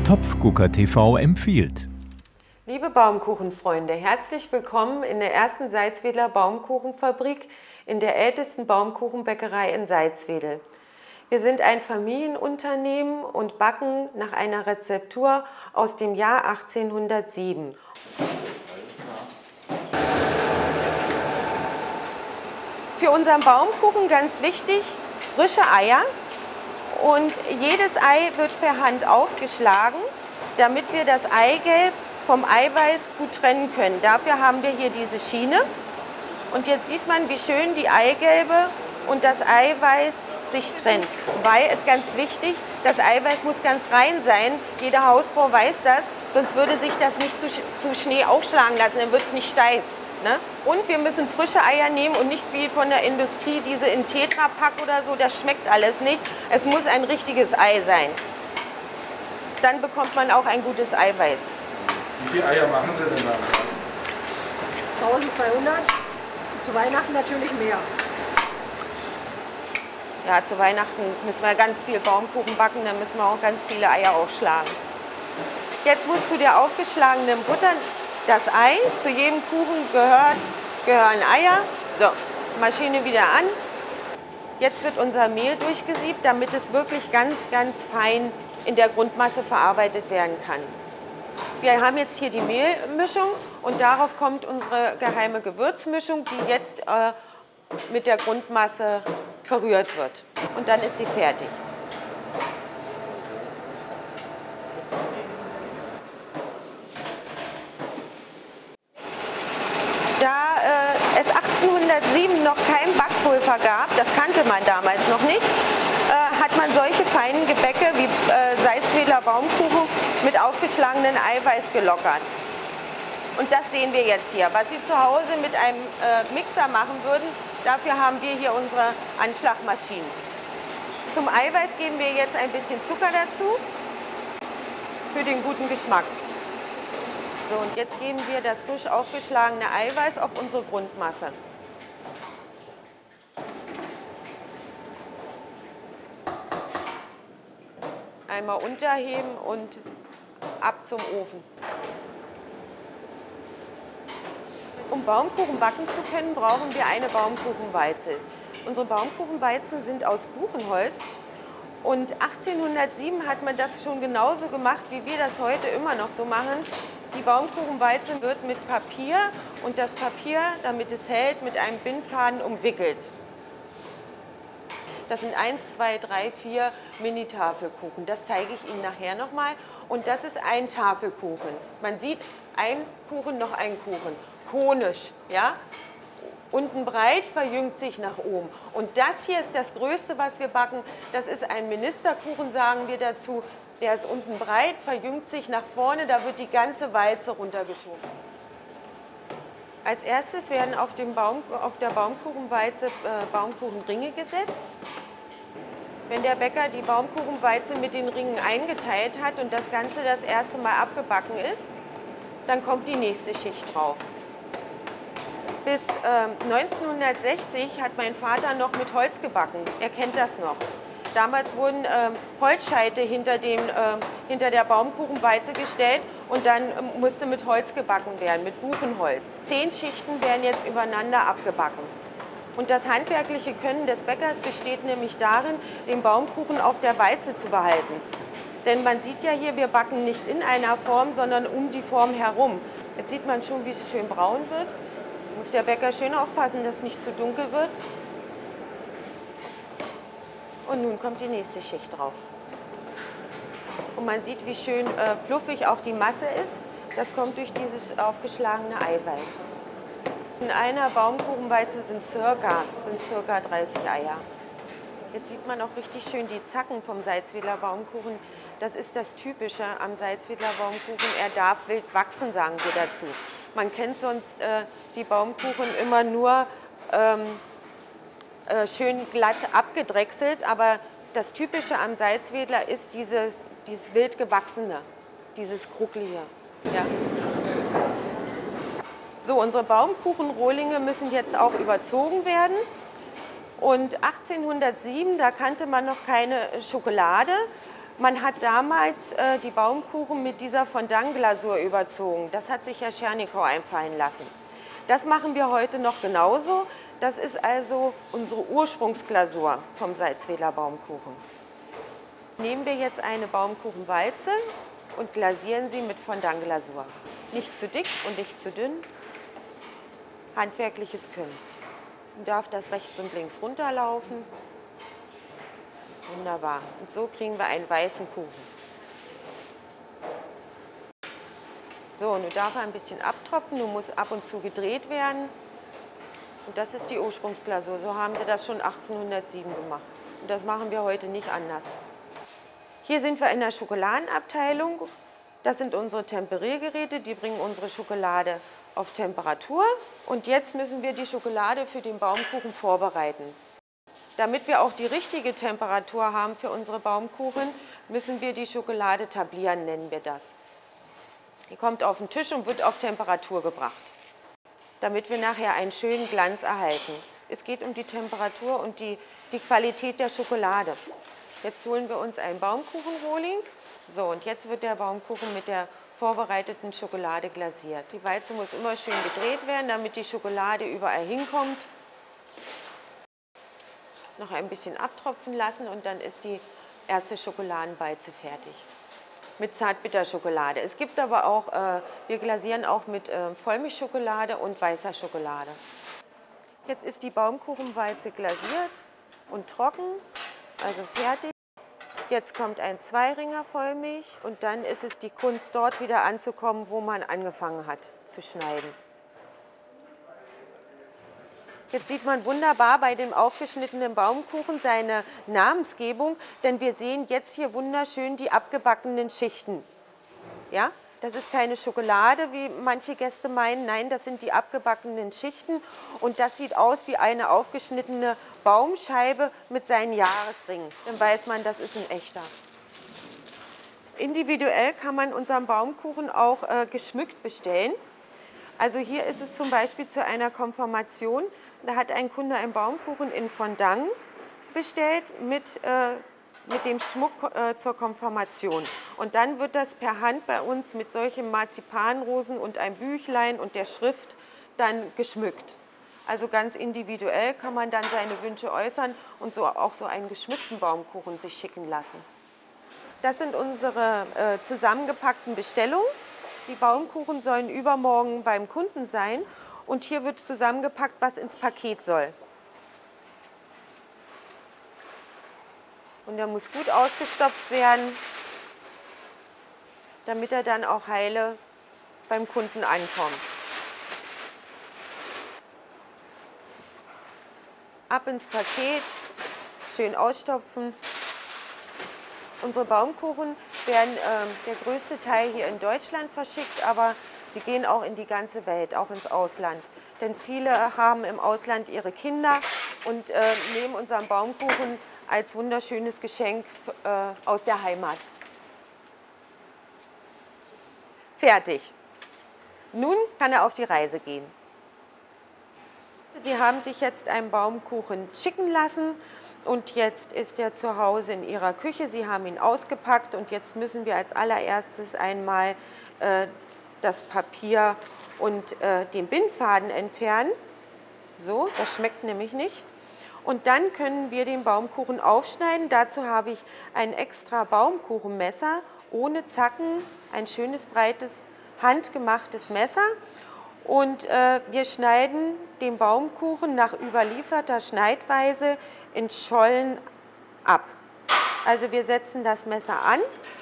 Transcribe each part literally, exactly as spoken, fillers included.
Topfgucker T V empfiehlt. Liebe Baumkuchenfreunde, herzlich willkommen in der ersten Salzwedler Baumkuchenfabrik in der ältesten Baumkuchenbäckerei in Salzwedel. Wir sind ein Familienunternehmen und backen nach einer Rezeptur aus dem Jahr achtzehnhundertsieben. Für unseren Baumkuchen ganz wichtig, frische Eier. Und jedes Ei wird per Hand aufgeschlagen, damit wir das Eigelb vom Eiweiß gut trennen können. Dafür haben wir hier diese Schiene. Und jetzt sieht man, wie schön die Eigelbe und das Eiweiß sich trennt. Weil es ganz wichtig, das Eiweiß muss ganz rein sein. Jede Hausfrau weiß das, sonst würde sich das nicht zu, zu Schnee aufschlagen lassen, dann wird es nicht steif. Ne? Und wir müssen frische Eier nehmen und nicht wie von der Industrie diese in Tetrapack oder so, das schmeckt alles nicht. Es muss ein richtiges Ei sein. Dann bekommt man auch ein gutes Eiweiß. Wie viele Eier machen Sie denn da? eintausendzweihundert, zu Weihnachten natürlich mehr. Ja, zu Weihnachten müssen wir ganz viel Baumkuchen backen, dann müssen wir auch ganz viele Eier aufschlagen. Jetzt muss zu der aufgeschlagenen Butter das Ei, zu jedem Kuchen gehört, gehören Eier. So, Maschine wieder an. Jetzt wird unser Mehl durchgesiebt, damit es wirklich ganz, ganz fein in der Grundmasse verarbeitet werden kann. Wir haben jetzt hier die Mehlmischung und darauf kommt unsere geheime Gewürzmischung, die jetzt äh, mit der Grundmasse verrührt wird. Und dann ist sie fertig. Da äh, es achtzehnhundertsieben noch kein Backpulver gab, das kannte man damals noch nicht, äh, hat man solche feinen Gebäcke wie äh, Salzwedler Baumkuchen mit aufgeschlagenen Eiweiß gelockert. Und das sehen wir jetzt hier. Was Sie zu Hause mit einem äh, Mixer machen würden, dafür haben wir hier unsere Anschlagmaschinen. Zum Eiweiß geben wir jetzt ein bisschen Zucker dazu, für den guten Geschmack. So, und jetzt geben wir das frisch aufgeschlagene Eiweiß auf unsere Grundmasse. Einmal unterheben und ab zum Ofen. Um Baumkuchen backen zu können, brauchen wir eine Baumkuchenwalze. Unsere Baumkuchenwalzen sind aus Buchenholz. Und achtzehnhundertsieben hat man das schon genauso gemacht, wie wir das heute immer noch so machen. Die Baumkuchenwalze wird mit Papier und das Papier, damit es hält, mit einem Bindfaden umwickelt. Das sind eins, zwei, drei, vier Mini-Tafelkuchen. Das zeige ich Ihnen nachher nochmal. Und das ist ein Tafelkuchen. Man sieht, ein Kuchen, noch ein Kuchen. Konisch, ja? Unten breit, verjüngt sich nach oben. Und das hier ist das Größte, was wir backen. Das ist ein Ministerkuchen, sagen wir dazu. Der ist unten breit, verjüngt sich nach vorne, da wird die ganze Walze runtergeschoben. Als erstes werden auf, dem Baum, auf der Baumkuchenwalze äh, Baumkuchenringe gesetzt. Wenn der Bäcker die Baumkuchenwalze mit den Ringen eingeteilt hat und das Ganze das erste Mal abgebacken ist, dann kommt die nächste Schicht drauf. Bis äh, neunzehnhundertsechzig hat mein Vater noch mit Holz gebacken. Er kennt das noch. Damals wurden äh, Holzscheite hinter, dem, äh, hinter der Baumkuchenwalze gestellt und dann äh, musste mit Holz gebacken werden, mit Buchenholz. Zehn Schichten werden jetzt übereinander abgebacken. Und das handwerkliche Können des Bäckers besteht nämlich darin, den Baumkuchen auf der Walze zu behalten. Denn man sieht ja hier, wir backen nicht in einer Form, sondern um die Form herum. Jetzt sieht man schon, wie es schön braun wird. Muss der Bäcker schön aufpassen, dass es nicht zu dunkel wird. Und nun kommt die nächste Schicht drauf. Und man sieht, wie schön äh, fluffig auch die Masse ist. Das kommt durch dieses aufgeschlagene Eiweiß. In einer Baumkuchenwalze sind circa, sind circa dreißig Eier. Jetzt sieht man auch richtig schön die Zacken vom Salzwedler Baumkuchen. Das ist das Typische am Salzwedler Baumkuchen. Er darf wild wachsen, sagen wir dazu. Man kennt sonst äh, die Baumkuchen immer nur ähm, äh, schön glatt abgedrechselt, aber das Typische am Salzwedler ist dieses, dieses wild gewachsene, dieses Krucklige. Ja. So, unsere Baumkuchenrohlinge müssen jetzt auch überzogen werden. Und achtzehnhundertsieben, da kannte man noch keine Schokolade. Man hat damals äh, die Baumkuchen mit dieser Fondant-Glasur überzogen. Das hat sich Herr Schernikau einfallen lassen. Das machen wir heute noch genauso. Das ist also unsere Ursprungsglasur vom Salzwedler Baumkuchen. Nehmen wir jetzt eine Baumkuchenwalze und glasieren sie mit Fondant-Glasur. Nicht zu dick und nicht zu dünn. Handwerkliches Können. Dann darf das rechts und links runterlaufen. Wunderbar. Und so kriegen wir einen weißen Kuchen. So, nun darf er ein bisschen abtropfen. Nun muss ab und zu gedreht werden. Und das ist die Ursprungsglasur. So haben wir das schon achtzehnhundertsieben gemacht. Und das machen wir heute nicht anders. Hier sind wir in der Schokoladenabteilung. Das sind unsere Temperiergeräte. Die bringen unsere Schokolade auf Temperatur. Und jetzt müssen wir die Schokolade für den Baumkuchen vorbereiten. Damit wir auch die richtige Temperatur haben für unsere Baumkuchen, müssen wir die Schokolade tablieren, nennen wir das. Die kommt auf den Tisch und wird auf Temperatur gebracht, damit wir nachher einen schönen Glanz erhalten. Es geht um die Temperatur und die, die Qualität der Schokolade. Jetzt holen wir uns einen Baumkuchenrohling. So, und jetzt wird der Baumkuchen mit der vorbereiteten Schokolade glasiert. Die Walze muss immer schön gedreht werden, damit die Schokolade überall hinkommt. Noch ein bisschen abtropfen lassen und dann ist die erste Schokoladenwalze fertig. Mit Zartbitterschokolade. Es gibt aber auch, äh, wir glasieren auch mit äh, Vollmilchschokolade und weißer Schokolade. Jetzt ist die Baumkuchenwalze glasiert und trocken, also fertig. Jetzt kommt ein Zweiringer Vollmilch und dann ist es die Kunst, dort wieder anzukommen, wo man angefangen hat zu schneiden. Jetzt sieht man wunderbar bei dem aufgeschnittenen Baumkuchen seine Namensgebung, denn wir sehen jetzt hier wunderschön die abgebackenen Schichten. Ja? Das ist keine Schokolade, wie manche Gäste meinen. Nein, das sind die abgebackenen Schichten. Und das sieht aus wie eine aufgeschnittene Baumscheibe mit seinen Jahresringen. Dann weiß man, das ist ein echter. Individuell kann man unseren Baumkuchen auch äh, geschmückt bestellen. Also hier ist es zum Beispiel zu einer Konfirmation. Da hat ein Kunde einen Baumkuchen in Fondant bestellt mit, äh, mit dem Schmuck äh, zur Konfirmation. Und dann wird das per Hand bei uns mit solchen Marzipanrosen und einem Büchlein und der Schrift dann geschmückt. Also ganz individuell kann man dann seine Wünsche äußern und so auch so einen geschmückten Baumkuchen sich schicken lassen. Das sind unsere äh, zusammengepackten Bestellungen. Die Baumkuchen sollen übermorgen beim Kunden sein und hier wird zusammengepackt, was ins Paket soll. Und der muss gut ausgestopft werden, damit er dann auch heile beim Kunden ankommt. Ab ins Paket, schön ausstopfen. Unsere Baumkuchen werden äh, der größte Teil hier in Deutschland verschickt, aber sie gehen auch in die ganze Welt, auch ins Ausland. Denn viele haben im Ausland ihre Kinder und äh, nehmen unseren Baumkuchen als wunderschönes Geschenk äh, aus der Heimat. Fertig. Nun kann er auf die Reise gehen. Sie haben sich jetzt einen Baumkuchen schicken lassen. Und jetzt ist er zu Hause in Ihrer Küche. Sie haben ihn ausgepackt und jetzt müssen wir als allererstes einmal äh, das Papier und äh, den Bindfaden entfernen. So, das schmeckt nämlich nicht. Und dann können wir den Baumkuchen aufschneiden. Dazu habe ich ein extra Baumkuchenmesser ohne Zacken, ein schönes, breites, handgemachtes Messer. Und äh, wir schneiden den Baumkuchen nach überlieferter Schneidweise in Schollen ab. Also wir setzen das Messer an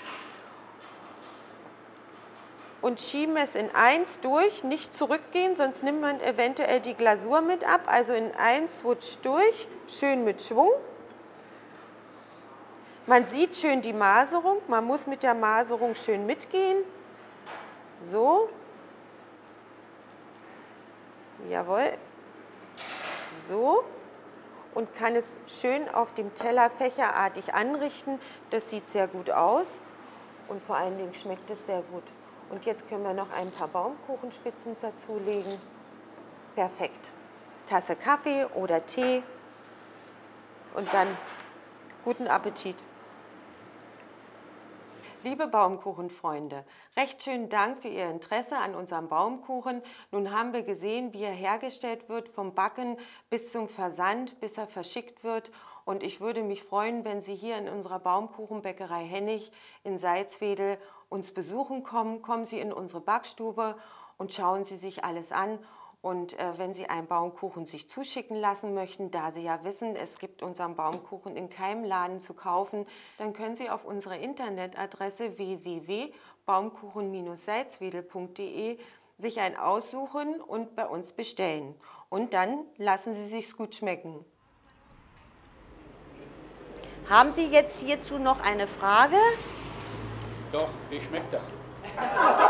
und schieben es in eins durch, nicht zurückgehen, sonst nimmt man eventuell die Glasur mit ab. Also in eins rutscht durch, schön mit Schwung. Man sieht schön die Maserung, man muss mit der Maserung schön mitgehen. So. Jawohl. So. Und kann es schön auf dem Teller fächerartig anrichten. Das sieht sehr gut aus und vor allen Dingen schmeckt es sehr gut. Und jetzt können wir noch ein paar Baumkuchenspitzen dazulegen. Perfekt. Tasse Kaffee oder Tee und dann guten Appetit. Liebe Baumkuchenfreunde, recht schönen Dank für Ihr Interesse an unserem Baumkuchen. Nun haben wir gesehen, wie er hergestellt wird, vom Backen bis zum Versand, bis er verschickt wird. Und ich würde mich freuen, wenn Sie hier in unserer Baumkuchenbäckerei Hennig in Salzwedel uns besuchen kommen. Kommen Sie in unsere Backstube und schauen Sie sich alles an. Und äh, wenn Sie einen Baumkuchen sich zuschicken lassen möchten, da Sie ja wissen, es gibt unseren Baumkuchen in keinem Laden zu kaufen, dann können Sie auf unsere Internetadresse w w w punkt baumkuchen Bindestrich salzwedel punkt de sich einen aussuchen und bei uns bestellen. Und dann lassen Sie sich's gut schmecken. Haben Sie jetzt hierzu noch eine Frage? Doch, wie schmeckt das?